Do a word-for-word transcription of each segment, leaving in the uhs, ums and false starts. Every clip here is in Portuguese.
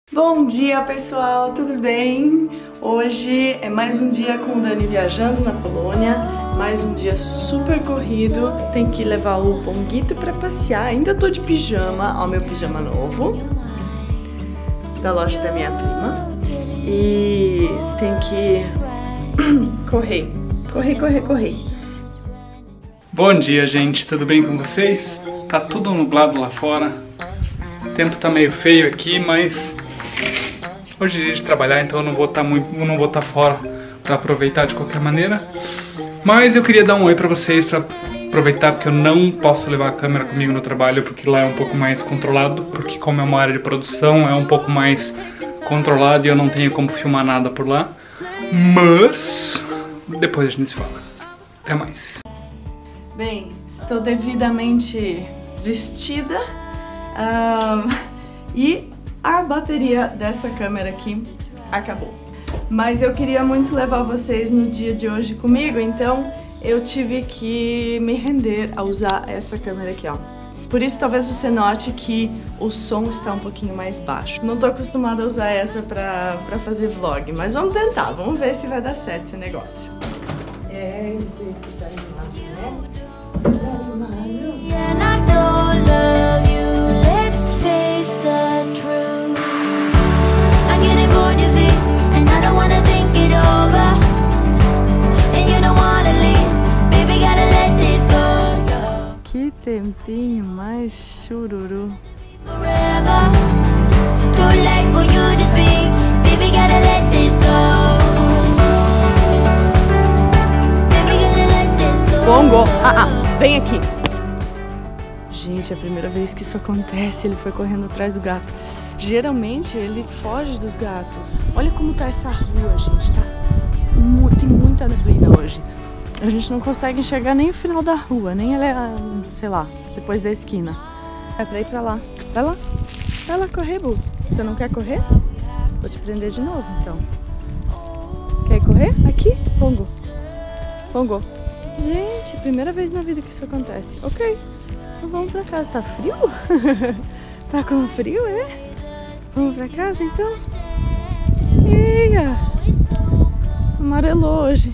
Bom dia, pessoal, tudo bem? Hoje é mais um dia com o Dani viajando na Polônia, mais um dia super corrido. Tem que levar o Ponguito pra passear. Ainda tô de pijama, ó, meu pijama novo da loja da minha prima. E tem que correr, correr, correr, correr. Bom dia, gente, tudo bem com vocês? Tá tudo nublado lá fora, o tempo tá meio feio aqui, mas hoje é dia de trabalhar, então eu não vou estar muito, não vou estar fora para aproveitar de qualquer maneira. Mas eu queria dar um oi para vocês, para aproveitar, porque eu não posso levar a câmera comigo no trabalho, porque lá é um pouco mais controlado, porque como é uma área de produção, é um pouco mais controlado e eu não tenho como filmar nada por lá. Mas depois a gente se fala. Até mais. Bem, estou devidamente vestida um, e a bateria dessa câmera aqui acabou. Mas eu queria muito levar vocês no dia de hoje comigo, então eu tive que me render a usar essa câmera aqui, ó. Por isso talvez você note que o som está um pouquinho mais baixo. Não tô acostumada a usar essa pra, pra fazer vlog, mas vamos tentar, vamos ver se vai dar certo esse negócio. É isso que tá animado, né? And I don't love you, let's face the truth. I'm getting bored, you see, and I don't wanna think it over. And you don't wanna leave, baby, gotta let this go. Que tempinho mais chururu. Forever, too late for you to speak, baby, gotta let this go. Baby, gotta let this go. Pongo, ah, ah, vem aqui. Gente, é a primeira vez que isso acontece, ele foi correndo atrás do gato. Geralmente ele foge dos gatos. Olha como tá essa rua, gente, tá? Tem muita neblina hoje. A gente não consegue enxergar nem o final da rua, nem ela, sei lá, depois da esquina. É pra ir pra lá. Vai lá, vai lá correr, Bu. Você não quer correr? Vou te prender de novo, então. Quer correr? Aqui, Pongo. Pongo. Gente, primeira vez na vida que isso acontece. Ok. Então vamos pra casa. Tá frio? Tá com frio, é? Vamos pra casa então? Eia! Amarelou hoje.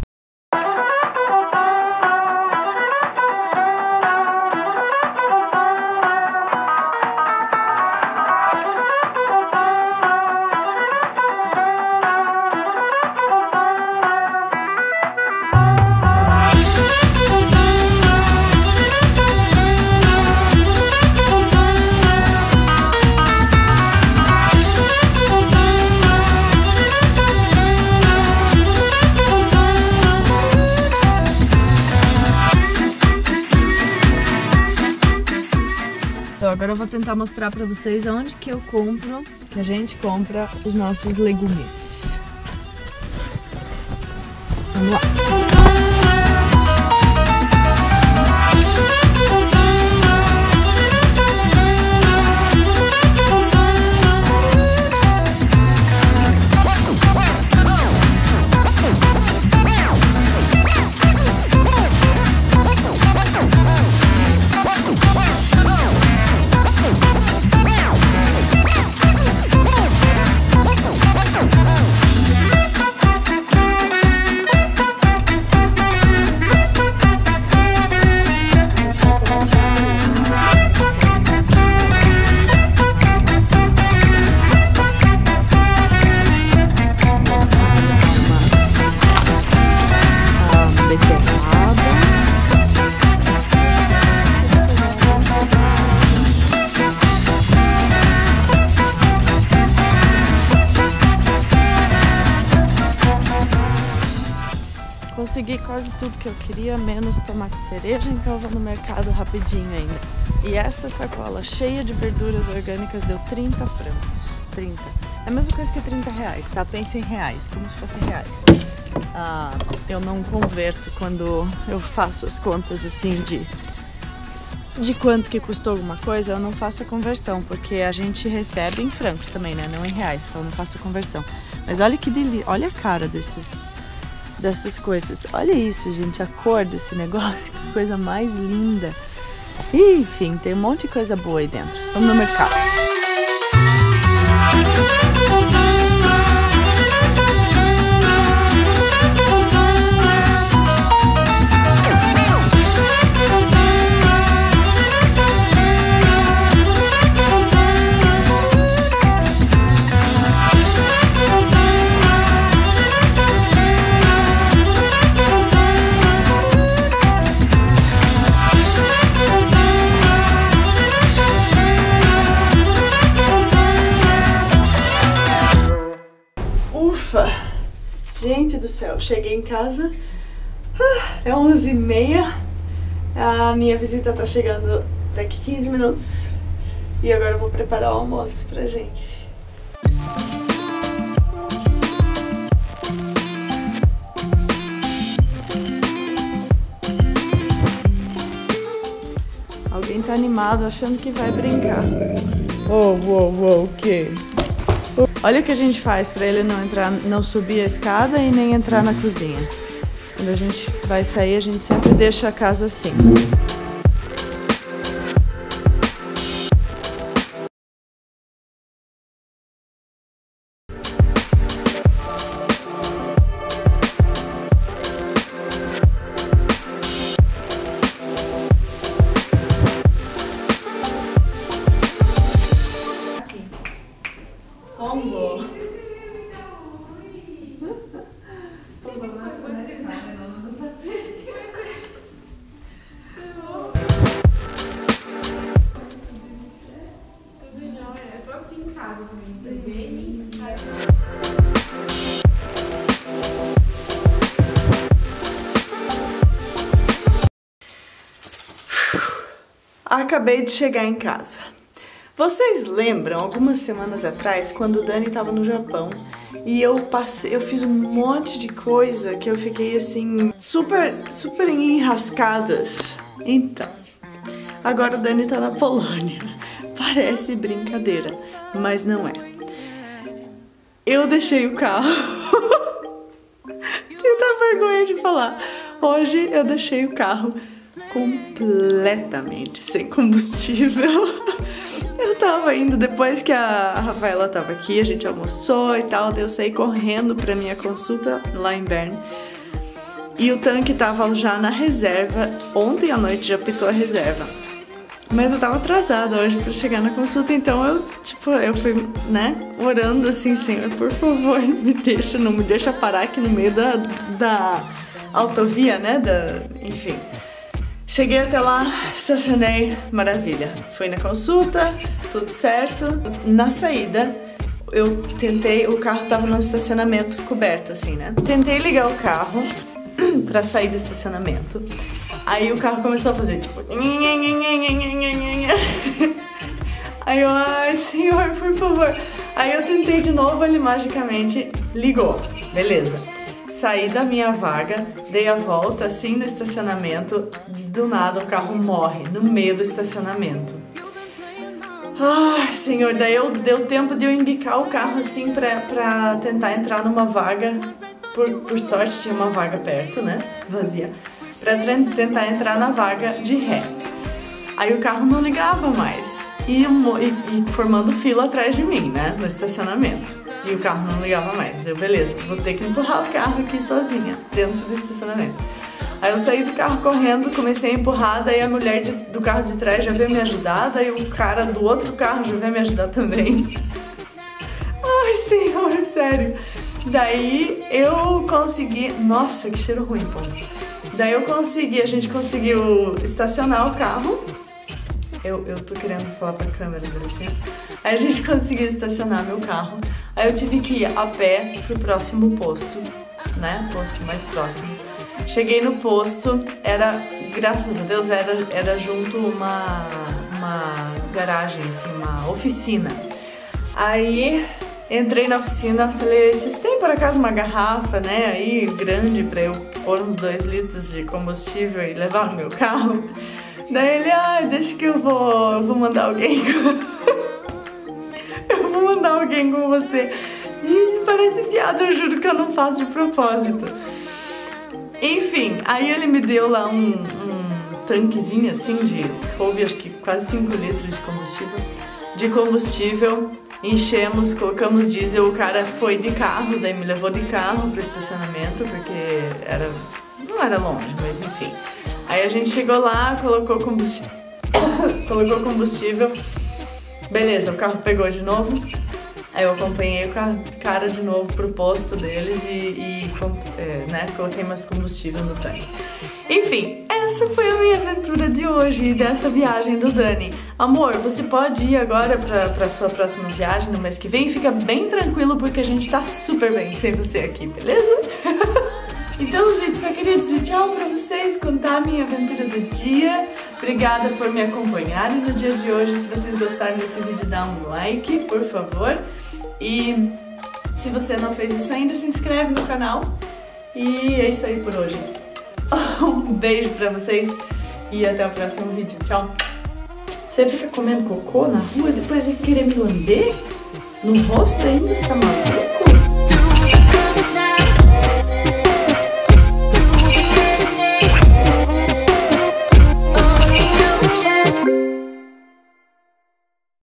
Então agora eu vou tentar mostrar pra vocês onde que eu compro, que a gente compra os nossos legumes. Vamos lá! Consegui quase tudo que eu queria, menos tomate cereja, então eu vou no mercado rapidinho ainda. E essa sacola cheia de verduras orgânicas deu trinta francos. trinta. É a mesma coisa que trinta reais, tá? Pensa em reais, como se fossem reais. Ah, eu não converto quando eu faço as contas assim de, de quanto que custou alguma coisa, eu não faço a conversão, porque a gente recebe em francos também, né? Não em reais, então eu não faço a conversão. Mas olha que delícia, olha a cara desses... dessas coisas. Olha isso, gente, a cor desse negócio, que coisa mais linda. Enfim, tem um monte de coisa boa aí dentro. Vamos no mercado. Ufa! Gente do céu, cheguei em casa, é onze e meia, a minha visita tá chegando daqui quinze minutos e agora eu vou preparar o almoço pra gente. Alguém tá animado achando que vai brincar. Oh, oh, oh, o quê? Olha o que a gente faz pra ele não entrar, não subir a escada e nem entrar na cozinha. Quando a gente vai sair, a gente sempre deixa a casa assim. Combo. Acabei de chegar em casa. Vocês lembram, algumas semanas atrás, quando o Dani estava no Japão e eu passei, eu fiz um monte de coisa que eu fiquei assim, super, super enrascadas. Então, agora o Dani tá na Polônia. Parece brincadeira, mas não é. Eu deixei o carro. Tenho tanta vergonha de falar. Hoje eu deixei o carro completamente sem combustível. Eu tava indo, depois que a Rafaela tava aqui, a gente almoçou e tal, daí eu saí correndo pra minha consulta lá em Bern. E o tanque tava já na reserva, ontem à noite já pitou a reserva. Mas eu tava atrasada hoje pra chegar na consulta, então eu, tipo, eu fui, né, orando assim, Senhor, por favor, me deixa, não me deixa parar aqui no meio da, da autovia, né, da, enfim. Cheguei até lá, estacionei, maravilha. Fui na consulta, tudo certo. Na saída, eu tentei, o carro tava no estacionamento coberto, assim, né? Tentei ligar o carro pra sair do estacionamento. Aí o carro começou a fazer, tipo... Aí eu, ai, Senhor, por favor. Aí eu tentei de novo, ele magicamente ligou. Beleza. Saí da minha vaga, dei a volta assim no estacionamento, do nada o carro morre no meio do estacionamento. Ai, Senhor, daí eu, deu tempo de eu embicar o carro assim pra, pra tentar entrar numa vaga, por, por sorte tinha uma vaga perto, né, vazia, pra tentar entrar na vaga de ré. Aí o carro não ligava mais e, e, e formando fila atrás de mim, né, no estacionamento. E o carro não ligava mais. Eu, beleza, vou ter que empurrar o carro aqui sozinha, dentro do estacionamento. Aí eu saí do carro correndo, comecei a empurrar, daí a mulher de, do carro de trás já veio me ajudar, daí o cara do outro carro já veio me ajudar também. Ai, Senhor, sério. Daí eu consegui... Nossa, que cheiro ruim, pô. Daí eu consegui, a gente conseguiu estacionar o carro. Eu, eu tô querendo falar pra câmera, dá licença. Aí a gente conseguiu estacionar meu carro. Aí eu tive que ir a pé pro próximo posto, né? Posto mais próximo. Cheguei no posto, era, graças a Deus, era, era junto uma, uma garagem, assim, uma oficina. Aí entrei na oficina, falei, vocês têm por acaso uma garrafa, né, aí grande pra eu pôr uns dois litros de combustível e levar no meu carro? Daí ele, ah, deixa que eu vou, eu vou mandar alguém com... eu vou mandar alguém com você. Gente, parece piada, eu juro que eu não faço de propósito. Enfim, aí ele me deu lá um, um tanquezinho assim de, coube acho que quase cinco litros de combustível. De combustível, enchemos, colocamos diesel, o cara foi de carro, daí me levou de carro pro estacionamento, porque era, não era longe, mas enfim. Aí a gente chegou lá, colocou combustível, colocou combustível, beleza, o carro pegou de novo, aí eu acompanhei o cara de novo pro posto deles e, e é, né, coloquei mais combustível no tanque. Enfim, essa foi a minha aventura de hoje, dessa viagem do Dani. Amor, você pode ir agora pra, pra sua próxima viagem no mês que vem. Fica bem tranquilo porque a gente tá super bem sem você aqui, beleza? Então, gente, só queria dizer tchau pra vocês, contar a minha aventura do dia. Obrigada por me acompanharem no dia de hoje. Se vocês gostaram desse vídeo, dá um like, por favor. E se você não fez isso ainda, se inscreve no canal. E é isso aí por hoje. Um beijo pra vocês e até o próximo vídeo. Tchau! Você fica comendo cocô na rua, depois vai querer me lamber no rosto ainda? Você tá maluco?